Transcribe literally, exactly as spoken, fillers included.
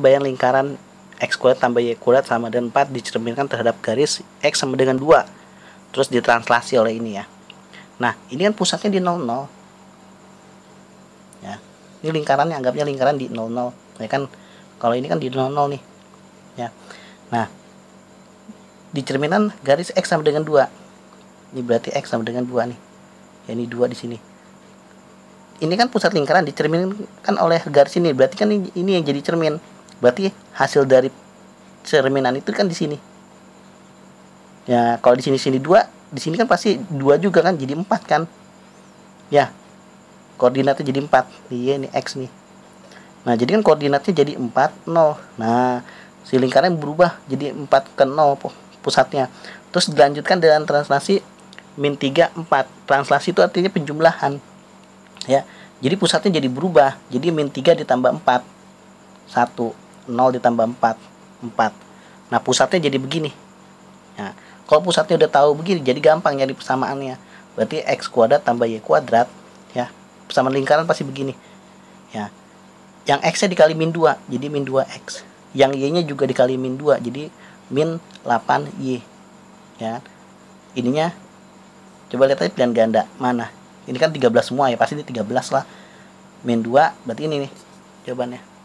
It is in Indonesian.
bayang lingkaran x kuadrat tambah y kuadrat sama dengan empat dicerminkan terhadap garis x sama dengan dua. Terus ditranslasi oleh ini ya. Nah, ini kan pusatnya di nol nol. Ya. Ini lingkarannya, anggapnya lingkaran di nol nol. Ya kan, kalau ini kan di nol nol nih. Ya. Nah, dicerminkan garis x sama dengan dua. Ini berarti x sama dengan dua nih. Ya, ini dua di sini. Ini kan pusat lingkaran dicerminkan oleh garis ini. Berarti kan ini, ini yang jadi cermin. Berarti hasil dari cerminan itu kan di sini. Ya, kalau di sini sini dua, di sini kan pasti dua juga kan, jadi empat kan. Ya. Koordinatnya jadi empat. Iya, ini x nih. Nah, jadi kan koordinatnya jadi empat, nol. Nah, si lingkaran berubah jadi empat ke nol pusatnya. Terus dilanjutkan dengan translasi min tiga, empat. Translasi itu artinya penjumlahan. Ya. Jadi pusatnya jadi berubah. Jadi min tiga ditambah empat. satu, nol ditambah empat, empat. Nah, pusatnya jadi begini. Nah, kalau pusatnya udah tahu begini, jadi gampang nyari persamaannya. Berarti x kuadrat tambah y kuadrat, ya. Persamaan lingkaran pasti begini. Ya. Yang x-nya dikali min dua, jadi min dua x. Yang y-nya juga dikali min dua, jadi min delapan y. Ya. Ininya coba lihat aja pilihan ganda mana. Ini kan tiga belas semua ya, pasti ini tiga belas lah. Min dua berarti ini nih jawabannya.